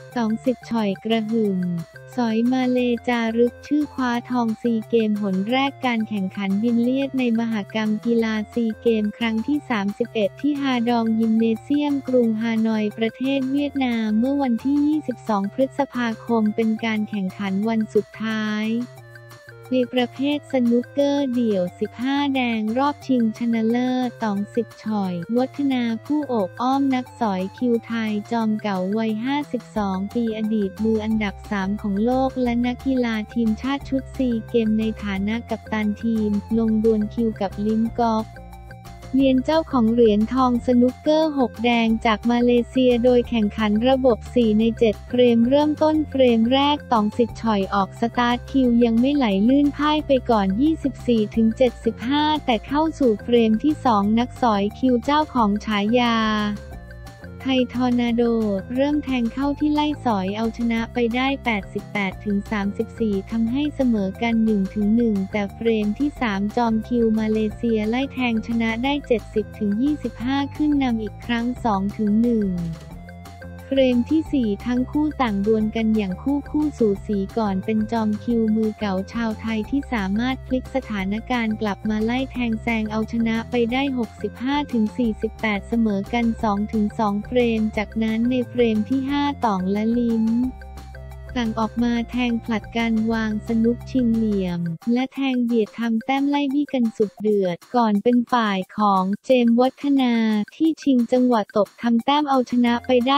20 ฉ่อยกระหึ่มสอยมาเลจารึกชื่อคว้าทองซีเกมหนแรกการแข่งขันบิลเลียดในมหกรรมกีฬาซีเกมครั้งที่ 31 ที่ฮาดองยิมเนเซียมกรุงฮานอยประเทศเวียดนามเมื่อวันที่ 22 พฤษภาคมเป็นการแข่งขันวันสุดท้ายในประเภทสนุกเกอร์เดี่ยว 15 แดงรอบชิงชนะเลิศ20 ฉ่อยวัฒนาผู้โอบอ้อมนักสอยคิวไทยจอมเก่าวัย 52 ปีอดีตมืออันดับ 3 ของโลกและนักกีฬาทีมชาติชุดซีเกมในฐานะกัปตันทีมลงดวลคิวกับลิมกอฟเวียนเจ้าของเหรียญทองสนุกเกอร์ 6 แดงจากมาเลเซียโดยแข่งขันระบบ 4 ใน 7 เฟรมเริ่มต้นเฟรมแรก20 ฉ่อยออกสตาร์ทคิวยังไม่ไหลลื่นพ่ายไปก่อน 24-75 แต่เข้าสู่เฟรมที่ 2 นักสอยคิวเจ้าของฉายาไทยทอร์นาโดเริ่มแทงเข้าที่ไล่สอยเอาชนะไปได้ 88-34 ทำให้เสมอกัน 1-1 แต่เฟรมที่ 3 จอมคิวมาเลเซียไล่แทงชนะได้ 70-25 ขึ้นนำอีกครั้ง 2-1 เฟรมที่ 4 ทั้งคู่ต่างดวลกันอย่างคู่สูสีก่อนเป็นจอมคิวมือเก่าชาวไทยที่สามารถพลิกสถานการณ์กลับมาไล่แทงแซงเอาชนะไปได้ 65-48 เสมอกัน 2-2 เฟรมจากนั้นในเฟรมที่ 5 ต่องและลิ้มต่างออกมาแทงผลัดกันวางสนุกชิงเหลี่ยมและแทงเบียดทำแต้มไล่บี้กันสุดเดือดก่อนเป็นฝ่ายของเจมส์วัฒนาที่ชิงจังหวะตบทำแต้มเอาชนะไปได้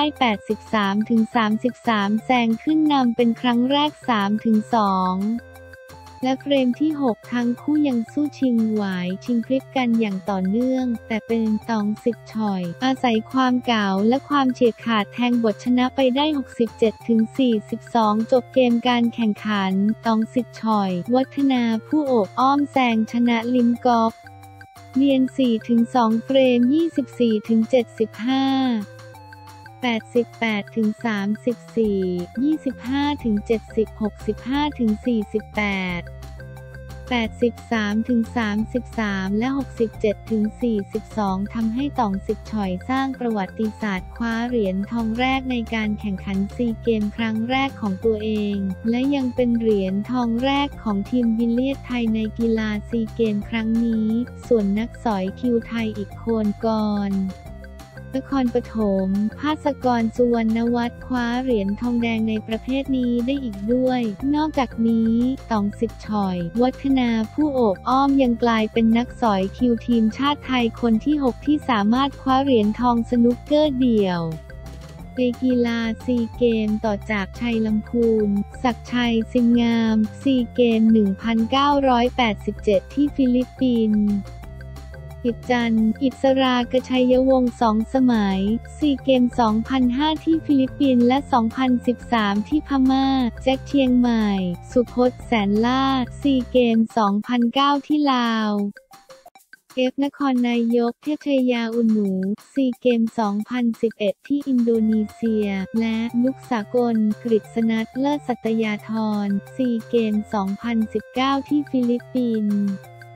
83-33 แซงขึ้นนำเป็นครั้งแรก 3-2 และเฟรมที่ 6 ทั้งคู่ยังสู้ชิงไหวชิงคลิปกันอย่างต่อเนื่องแต่เป็น20 ฉ่อยอาศัยความเก่าและความเฉียบขาดแทงบทชนะไปได้ 67-42 จบเกมการแข่งขัน20 ฉ่อยวัฒนาผู้โอบอ้อมแซงชนะลิมกอฟเวียน 4-2 เฟรม 24-75 88-34 25-70 65-48 83-33 และ 67-42 ทำให้20 ฉ่อยสร้างประวัติศาสตร์คว้าเหรียญทองแรกในการแข่งขันซีเกมครั้งแรกของตัวเองและยังเป็นเหรียญทองแรกของทีมบิลเลียดไทยในกีฬาซีเกมครั้งนี้ส่วนนักสอยคิวไทยอีกคนก่อนนครปฐมภาสกร สุวรรณวัฒน์คว้าเหรียญทองแดงในประเภทนี้ได้อีกด้วยนอกจากนี้20 ฉ่อยวัฒนาผู้โอบอ้อมยังกลายเป็นนักสอยคิวทีมชาติไทยคนที่ 6 ที่สามารถคว้าเหรียญทองสนุกเกอร์เดี่ยวในกีฬาซีเกมต่อจากชัยลำพูนศักดิ์ชัยสิงห์งามซีเกม 1987 ที่ฟิลิปปินส์อิจันทร์อิสรากชัยวงศ์2 สมัยซีเกม 2005 ที่ฟิลิปปินส์และ 2013 ที่พม่าแจ็คเชียงใหม่สุพจน์แสนล่าซีเกม 2009 ที่ลาวนครนายกเทพยาอุหนูซีเกม 2011 ที่อินโดนีเซียและนุกสากลกฤษณัฐเลิศสัตยาธรซีเกม 2019 ที่ฟิลิปปินส์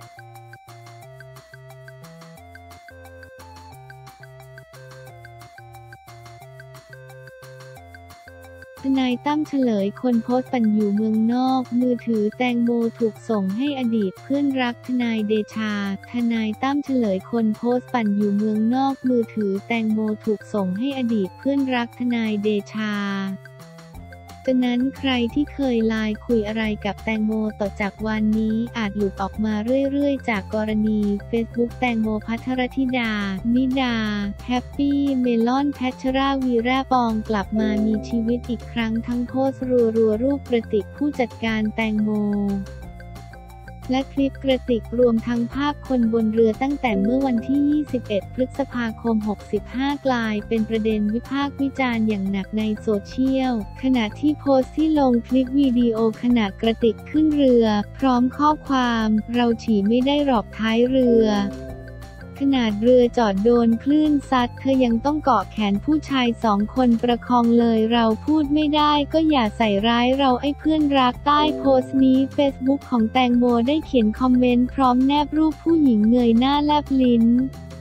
ทนายตั้มเฉลยคนโพสต์ปั่นอยู่เมืองนอกมือถือแตงโมถูกส่งให้อดีตเพื่อนรักทนายเดชาทนายตั้มเฉลยคนโพสต์ปั่นอยู่เมืองนอกมือถือแตงโมถูกส่งให้อดีตเพื่อนรักทนายเดชาฉะนั้นใครที่เคยไลน์คุยอะไรกับแตงโมต่อจากวันนี้อาจหลุดออกมาเรื่อยๆจากกรณี Facebook แตงโมภัทรธิดานิดาแฮปปี้เมลอนแพชราวีระปองกลับมามีชีวิตอีกครั้งทั้งโพสต์รัวๆรูปกระติกผู้จัดการแตงโมและคลิปกระติกรวมทั้งภาพคนบนเรือตั้งแต่เมื่อวันที่ 21 พฤษภาคม 65 กลายเป็นประเด็นวิพากษ์วิจารณ์อย่างหนักในโซเชียลขณะที่โพสต์ที่ลงคลิปวิดีโอขณะกระติกขึ้นเรือพร้อมข้อความเราฉี่ไม่ได้หรอกท้ายเรือขนาดเรือจอดโดนคลื่นซัดเธอยังต้องเกาะแขนผู้ชาย2 คนประคองเลยเราพูดไม่ได้ก็อย่าใส่ร้ายเราไอ้เพื่อนรักใต้โพสต์นี้เฟซบุ๊กของแตงโมได้เขียนคอมเมนต์พร้อมแนบรูปผู้หญิงเงยหน้าแลบลิ้น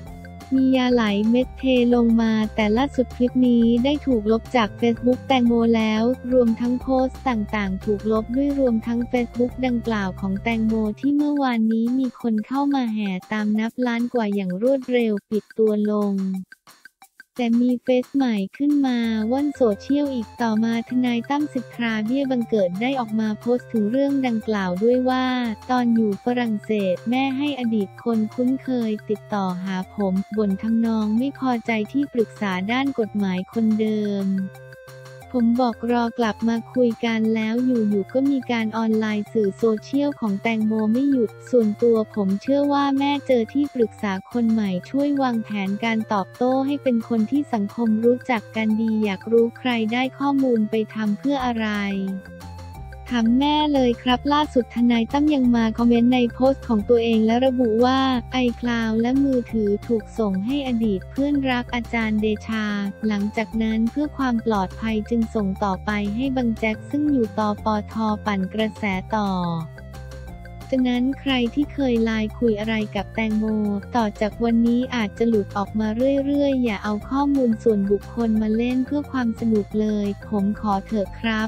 มียาไหลเม็ดเทลงมาแต่ล่าสุดคลิปนี้ได้ถูกลบจากเฟซบุ๊กแตงโมแล้วรวมทั้งโพสต์ต่างๆถูกลบด้วยรวมทั้งเฟซบุ๊กดังกล่าวของแตงโมที่เมื่อวานนี้มีคนเข้ามาแห่ตามนับล้านกว่าอย่างรวดเร็วปิดตัวลงแต่มีเฟซใหม่ขึ้นมาว่อนโซเชียลอีกต่อมาทนายตั้มสิทธาเบี้ยบังเกิดได้ออกมาโพสต์ถึงเรื่องดังกล่าวด้วยว่าตอนอยู่ฝรั่งเศสแม่ให้อดีตคนคุ้นเคยติดต่อหาผมบ่นทำนองไม่พอใจที่ปรึกษาด้านกฎหมายคนเดิมผมบอกรอกลับมาคุยกันแล้วอยู่ๆก็มีการออนไลน์สื่อโซเชียลของแตงโมไม่หยุดส่วนตัวผมเชื่อว่าแม่เจอที่ปรึกษาคนใหม่ช่วยวางแผนการตอบโต้ให้เป็นคนที่สังคมรู้จักกันดีอยากรู้ใครได้ข้อมูลไปทำเพื่ออะไรถามแม่เลยครับล่าสุดทนายตั้มยังมาคอมเมนต์ในโพสต์ของตัวเองและระบุว่า iCloud และมือถือถูกส่งให้อดีตเพื่อนรักอาจารย์เดชาหลังจากนั้นเพื่อความปลอดภัยจึงส่งต่อไปให้บังแจ็คซึ่งอยู่ตปท.ปั่นกระแสต่อฉะนั้นใครที่เคยไลน์คุยอะไรกับแตงโมต่อจากวันนี้อาจจะหลุดออกมาเรื่อยๆอย่าเอาข้อมูลส่วนบุคคลมาเล่นเพื่อความสนุกเลยผมขอเถอะครับ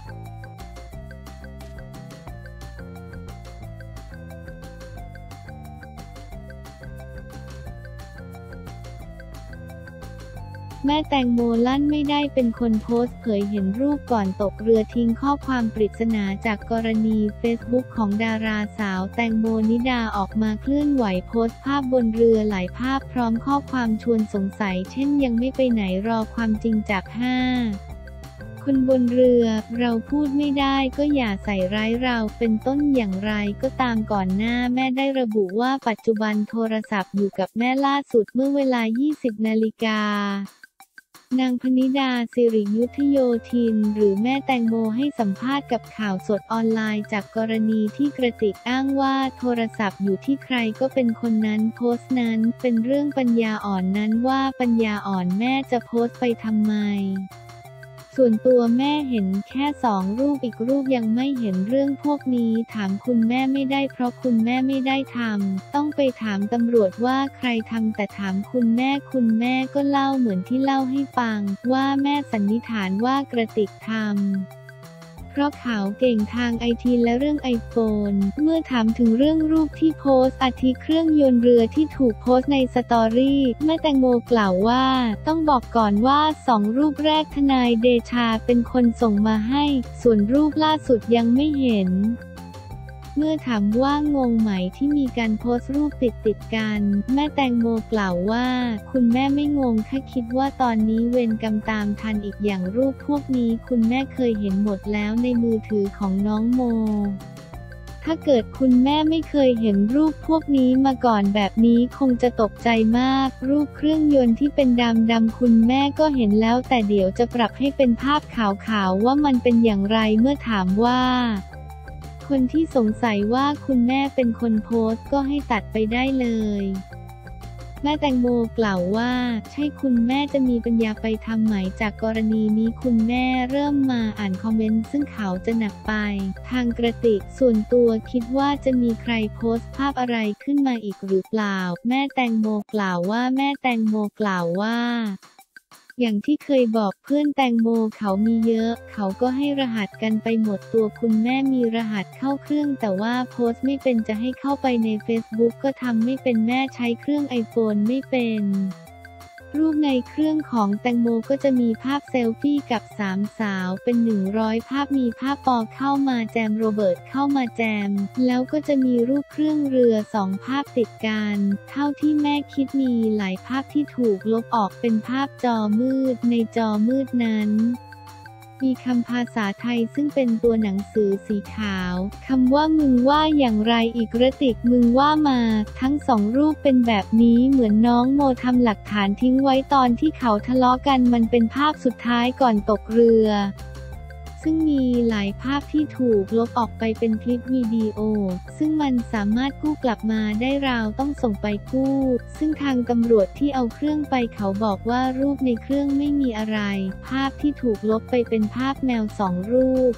แม่แตงโมลั่นไม่ได้เป็นคนโพสต์เผยเห็นรูปก่อนตกเรือทิ้งข้อความปริศนาจากกรณีเฟซบุ๊กของดาราสาวแตงโมนิดาออกมาเคลื่อนไหวโพสต์ภาพบนเรือหลายภาพพร้อมข้อความชวนสงสัยเช่นยังไม่ไปไหนรอความจริงจากคนบนเรือเราพูดไม่ได้ก็อย่าใส่ร้ายเราเป็นต้นอย่างไรก็ตามก่อนหน้าแม่ได้ระบุว่าปัจจุบันโทรศัพท์อยู่กับแม่ล่าสุดเมื่อเวลา 20 นาฬิกานางพนิดาสิริยุทธโยธินหรือแม่แตงโมให้สัมภาษณ์กับข่าวสดออนไลน์จากกรณีที่กระติกอ้างว่าโทรศัพท์อยู่ที่ใครก็เป็นคนนั้นโพสต์นั้นเป็นเรื่องปัญญาอ่อนนั้นว่าปัญญาอ่อนแม่จะโพสต์ไปทำไมส่วนตัวแม่เห็นแค่2 รูปอีกรูปยังไม่เห็นเรื่องพวกนี้ถามคุณแม่ไม่ได้เพราะคุณแม่ไม่ได้ทำต้องไปถามตำรวจว่าใครทำแต่ถามคุณแม่ก็เล่าเหมือนที่เล่าให้ฟังว่าแม่สันนิษฐานว่ากระติกทำเพราะเขาเก่งทางไอทีและเรื่องไอโฟนเมื่อถามถึงเรื่องรูปที่โพสต์อาทิเครื่องยนต์เรือที่ถูกโพสต์ในสตอรี่แม่แตงโมกล่าวว่าต้องบอกก่อนว่า2 รูปแรกทนายเดชาเป็นคนส่งมาให้ส่วนรูปล่าสุดยังไม่เห็นเมื่อถามว่างงไหมที่มีการโพสต์รูปติดกันแม่แตงโมกล่าวว่าคุณแม่ไม่งงแค่คิดว่าตอนนี้เวรกรรมตามทันอีกอย่างรูปพวกนี้คุณแม่เคยเห็นหมดแล้วในมือถือของน้องโมถ้าเกิดคุณแม่ไม่เคยเห็นรูปพวกนี้มาก่อนแบบนี้คงจะตกใจมากรูปเครื่องยนต์ที่เป็นดำคุณแม่ก็เห็นแล้วแต่เดี๋ยวจะปรับให้เป็นภาพขาวว่ามันเป็นอย่างไรเมื่อถามว่าคนที่สงสัยว่าคุณแม่เป็นคนโพสต์ก็ให้ตัดไปได้เลยแม่แตงโมกล่าวว่าใช่คุณแม่จะมีปัญญาไปทำไหมจากกรณีนี้คุณแม่เริ่มมาอ่านคอมเมนต์ซึ่งเขาจะหนักไปทางกระติกส่วนตัวคิดว่าจะมีใครโพสต์ภาพอะไรขึ้นมาอีกหรือเปล่าแม่แตงโมกล่าวว่าอย่างที่เคยบอกเพื่อนแตงโมเขามีเยอะเขาก็ให้รหัสกันไปหมดตัวคุณแม่มีรหัสเข้าเครื่องแต่ว่าโพสต์ไม่เป็นจะให้เข้าไปใน Facebook ก็ทำไม่เป็นแม่ใช้เครื่องไอโฟนไม่เป็นรูปในเครื่องของแตงโมก็จะมีภาพเซลฟี่กับ3 สาวเป็น100 ภาพมีภาพปอเข้ามาแจมโรเบิร์ตเข้ามาแจมแล้วก็จะมีรูปเครื่องเรือ2 ภาพติดกันเท่าที่แม่คิดมีหลายภาพที่ถูกลบออกเป็นภาพจอมืดในจอมืดนั้นมีคำภาษาไทยซึ่งเป็นตัวหนังสือสีขาวคำว่ามึงว่าอย่างไรอีกกระติกมึงว่ามาทั้ง2 รูปเป็นแบบนี้เหมือนน้องโมทำหลักฐานทิ้งไว้ตอนที่เขาทะเลาะกันมันเป็นภาพสุดท้ายก่อนตกเรือซึ่งมีหลายภาพที่ถูกลบออกไปเป็นคลิปวิดีโอซึ่งมันสามารถกู้กลับมาได้เราต้องส่งไปกู้ซึ่งทางตำรวจที่เอาเครื่องไปเขาบอกว่ารูปในเครื่องไม่มีอะไรภาพที่ถูกลบไปเป็นภาพแมว2 รูป